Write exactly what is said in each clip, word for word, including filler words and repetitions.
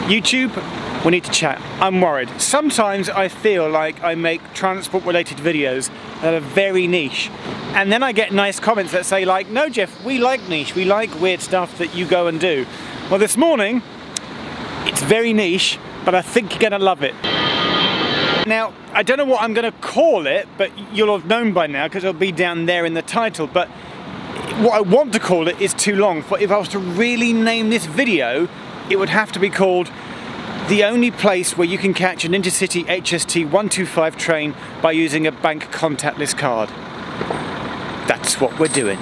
YouTube, we need to chat. I'm worried. Sometimes I feel like I make transport related videos that are very niche, and then I get nice comments that say like, no Geoff, we like niche, we like weird stuff that you go and do. Well, this morning it's very niche, but I think you're gonna love it. Now, I don't know what I'm gonna call it, but you'll have known by now because it'll be down there in the title, but what I want to call it is too long. For if I was to really name this video, it would have to be called the only place where you can catch an Intercity H S T one two five train by using a bank contactless card. That's what we're doing.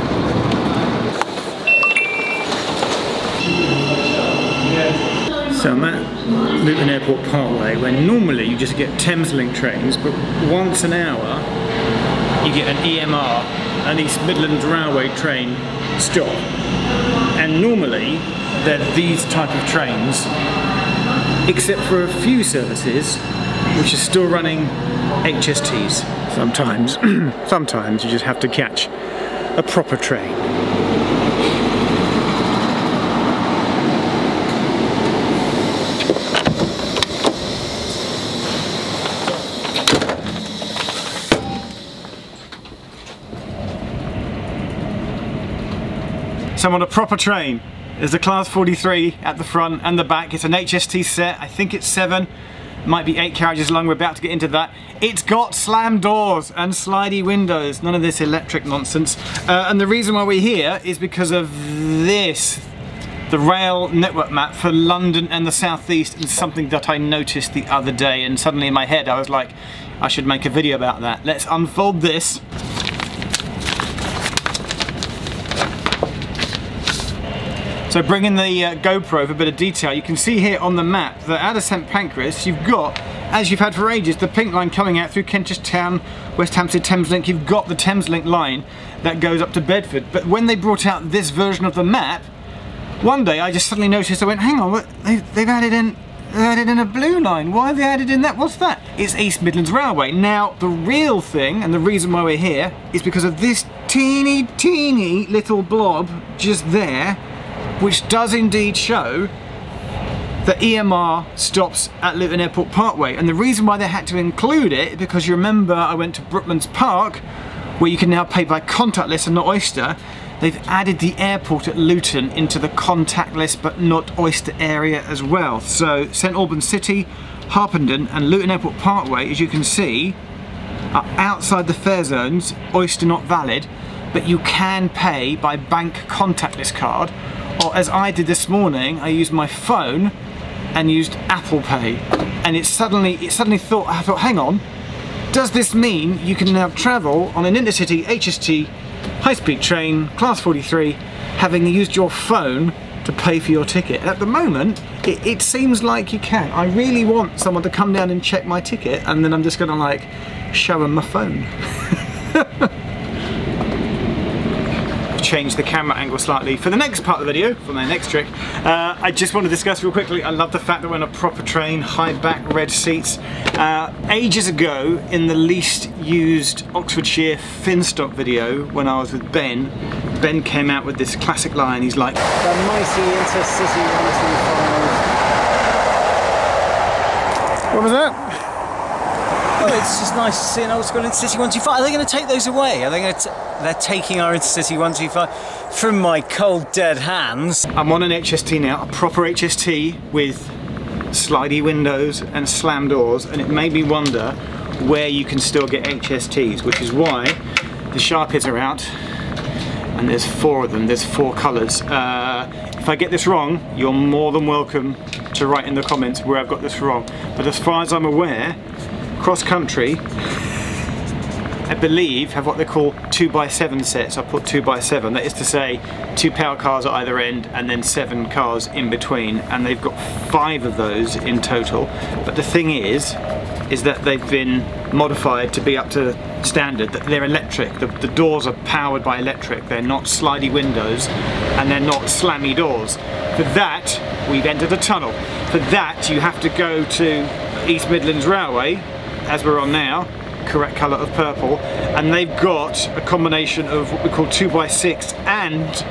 So I'm at Luton Airport Parkway, where normally you just get Thameslink trains, but once an hour you get an E M R, an East Midlands Railway train stop. And normally they're these type of trains, except for a few services which are still running H S Ts. Sometimes, sometimes you just have to catch a proper train. So I'm on a proper train. There's a class forty-three at the front and the back. It's an H S T set. I think it's seven. Might be eight carriages long. We're about to get into that. It's got slam doors and slidey windows. None of this electric nonsense. Uh, and the reason why we're here is because of this. The rail network map for London and the southeast is something that I noticed the other day, and suddenly in my head I was like, I should make a video about that. Let's unfold this. So bringing the uh, GoPro for a bit of detail, you can see here on the map that out of Saint Pancras you've got, as you've had for ages, the pink line coming out through Kentish Town, West Hampstead Thameslink. You've got the Thameslink line that goes up to Bedford. But when they brought out this version of the map, one day I just suddenly noticed, I went, hang on, what, they've, they've added in they've added in a blue line. Why have they added in that? What's that? It's East Midlands Railway. Now the real thing, and the reason why we're here, is because of this teeny teeny little blob just there, which does indeed show that E M R stops at Luton Airport Parkway. And the reason why they had to include it, because you remember I went to Brooklands Park, where you can now pay by contactless and not Oyster. They've added the airport at Luton into the contactless but not Oyster area as well. So St Albans City, Harpenden and Luton Airport Parkway, as you can see, are outside the fare zones, Oyster not valid, but you can pay by bank contactless card. Or as I did this morning, I used my phone and used Apple Pay, and it suddenly it suddenly thought I thought, hang on, does this mean you can now travel on an Intercity H S T high-speed train, class forty-three, having used your phone to pay for your ticket? At the moment, it, it seems like you can. I really want someone to come down and check my ticket, and then I'm just gonna like show them my phone. Change the camera angle slightly for the next part of the video, for my next trick. Uh, I just want to discuss real quickly, I love the fact that we're on a proper train, high back, red seats. Uh, ages ago, in the least used Oxfordshire Finstock video, when I was with Ben, Ben came out with this classic line, he's like, the mighty Intercity one two five. What was that? Oh, it's just nice to see an old school Intercity one two five. Are they going to take those away? Are they going to? They're taking our Intercity one two five from my cold dead hands. I'm on an H S T now, a proper H S T with slidey windows and slam doors, and it made me wonder where you can still get H S Ts, which is why the Sharpies are out, and there's four of them. There's four colours. Uh, if I get this wrong, you're more than welcome to write in the comments where I've got this wrong. But as far as I'm aware, cross country, I believe, have what they call two by seven sets. I put two by seven. That is to say, two power cars at either end and then seven cars in between. And they've got five of those in total. But the thing is, is that they've been modified to be up to standard. That they're electric. The, the doors are powered by electric. They're not slidey windows and they're not slammy doors. For that, we've entered a tunnel. For that, you have to go to East Midlands Railway, as we're on now, correct colour of purple, and they've got a combination of what we call two by six and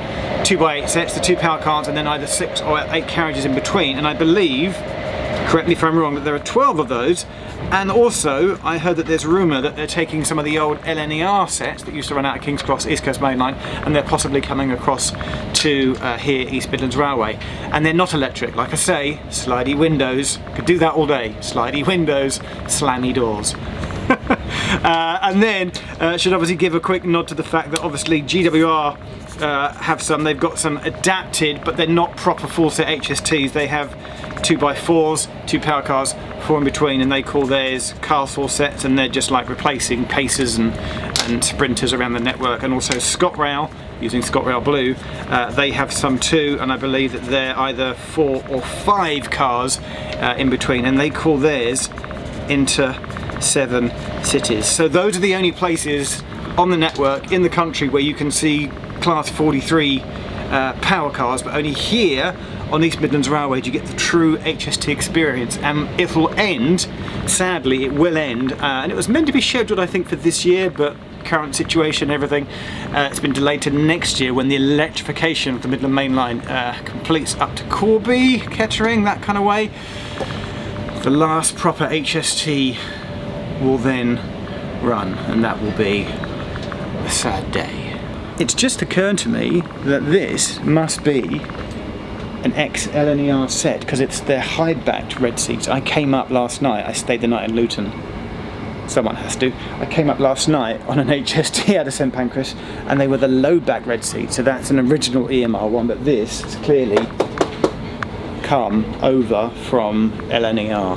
two by eight sets, the two power cards, and then either six or eight carriages in between. And I believe, correct me if I'm wrong, that there are twelve of those. And also, I heard that there's rumour that they're taking some of the old L N E R sets that used to run out of King's Cross, East Coast Main Line, and they're possibly coming across to uh, here, East Midlands Railway. And they're not electric, like I say, slidey windows. Could do that all day. Slidey windows, slammy doors. uh, and then, uh, should obviously give a quick nod to the fact that obviously G W R uh, have some, they've got some adapted, but they're not proper full set H S Ts. They have two by fours, two power cars, four in between, and they call theirs castle sets, and they're just like replacing pacers and, and sprinters around the network. And also Scotrail, using Scotrail Blue, uh, they have some too, and I believe that they're either four or five cars uh, in between, and they call theirs Inter Seven Cities. So those are the only places on the network in the country where you can see class forty-three uh, power cars, but only here on East Midlands Railway do you get the true H S T experience. And it'll end, sadly it will end, uh, and it was meant to be scheduled I think for this year, but current situation, everything, uh, it's been delayed to next year when the electrification of the Midland Main Line uh, completes up to Corby, Kettering, that kind of way. The last proper H S T will then run, and that will be a sad day. It's just occurred to me that this must be an ex-L N E R set, because it's their high-backed red seats. I came up last night, I stayed the night in Luton. Someone has to. I came up last night on an H S T out of St Pancras, and they were the low-back red seats, so that's an original E M R one, but this has clearly come over from L N E R.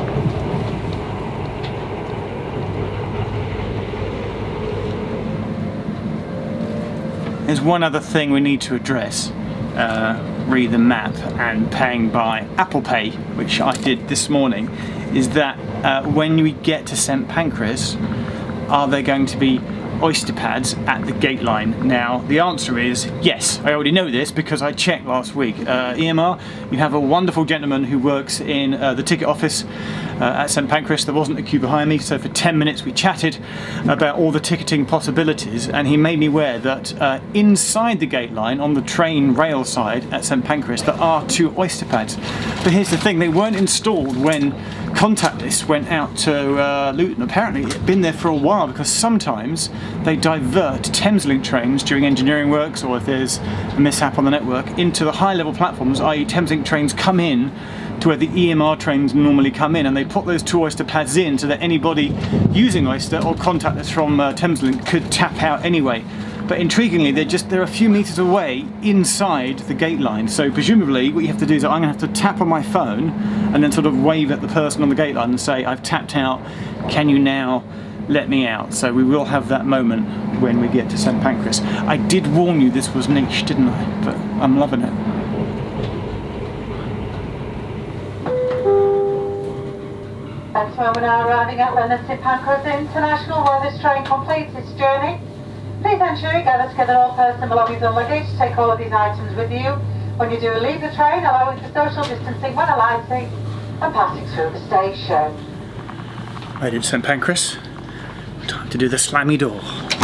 There's one other thing we need to address, uh, re the map and paying by Apple Pay, which I did this morning, is that uh, when we get to St Pancras, are there going to be Oyster pads at the gate line? Now the answer is yes. I already know this because I checked last week. uh, E M R, you have a wonderful gentleman who works in uh, the ticket office uh, at St Pancras. There wasn't a queue behind me, so for ten minutes we chatted about all the ticketing possibilities, and he made me aware that uh, inside the gate line on the train rail side at St Pancras there are two Oyster pads. But here's the thing, they weren't installed when Contactless went out to uh, Luton. Apparently it had been there for a while, because sometimes they divert Thameslink trains during engineering works, or if there's a mishap on the network, into the high level platforms, that is Thameslink trains come in to where the E M R trains normally come in, and they put those two Oyster pads in so that anybody using Oyster or Contactless from uh, Thameslink could tap out anyway. But intriguingly, they're just they're a few meters away inside the gate line. So presumably what you have to do is I'm going to have to tap on my phone and then sort of wave at the person on the gate line and say, I've tapped out, can you now let me out? So we will have that moment when we get to St Pancras. I did warn you this was niche, didn't I? But I'm loving it. Next moment, we're now arriving at St Pancras International, where this train completes its journey. Please ensure you gather together all personal belongings and luggage. Take all of these items with you. When you do leave the train, allowing for social distancing when alighting and passing through the station. Right in St Pancras. Time to do the slammy door.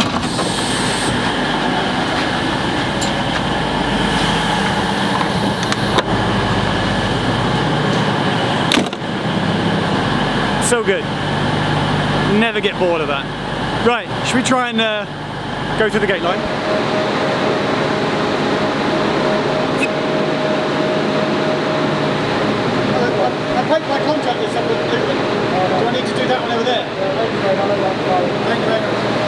So good. Never get bored of that. Right, should we try and uh, go through the gate line? I paid my contact list up with Luton. Do I need to do that one over there? Thank you very much.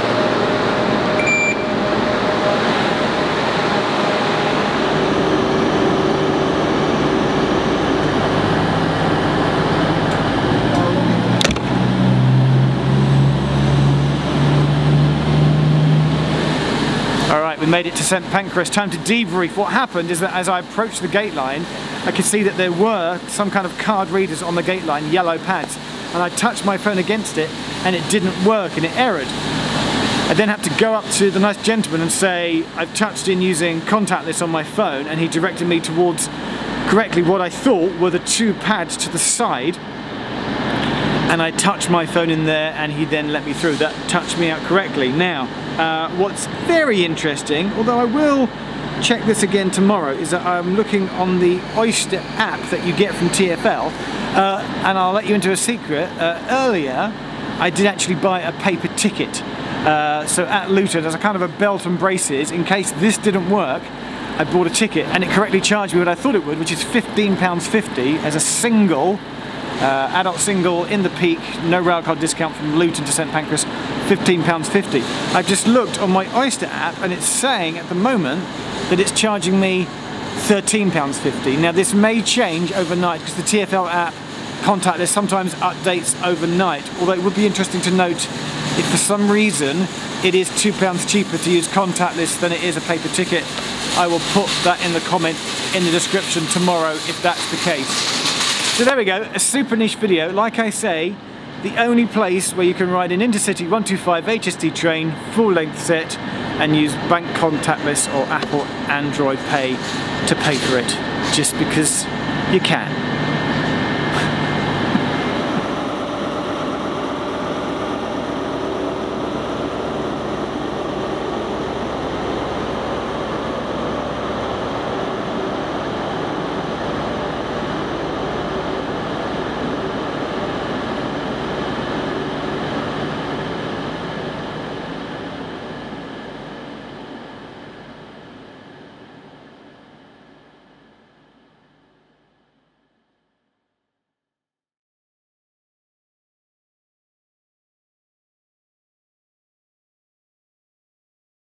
We made it to St Pancras. Time to debrief. What happened is that as I approached the gate line, I could see that there were some kind of card readers on the gate line, yellow pads, and I touched my phone against it and it didn't work and it errored. I then had to go up to the nice gentleman and say I've touched in using Contactless on my phone, and he directed me towards correctly what I thought were the two pads to the side, and I touched my phone in there and he then let me through. That touched me out correctly. Now, Uh, what's very interesting, although I will check this again tomorrow is that I'm looking on the Oyster app that you get from T F L, uh, and I'll let you into a secret. Uh, earlier I did actually buy a paper ticket, uh, so at Luton as a kind of a belt and braces in case this didn't work. I bought a ticket and it correctly charged me what I thought it would, which is fifteen pounds fifty as a single, uh, adult single in the peak, no railcard discount from Luton to St Pancras, fifteen pounds fifty. I've just looked on my Oyster app and it's saying at the moment that it's charging me thirteen pounds fifty. Now this may change overnight because the T F L app Contactless sometimes updates overnight, although it would be interesting to note if for some reason it is two pounds cheaper to use Contactless than it is a paper ticket. I will put that in the comment in the description tomorrow if that's the case. So there we go, a super niche video. Like I say, the only place where you can ride an Intercity one two five H S T train, full length set, and use bank contactless or Apple Android Pay to pay for it, just because you can.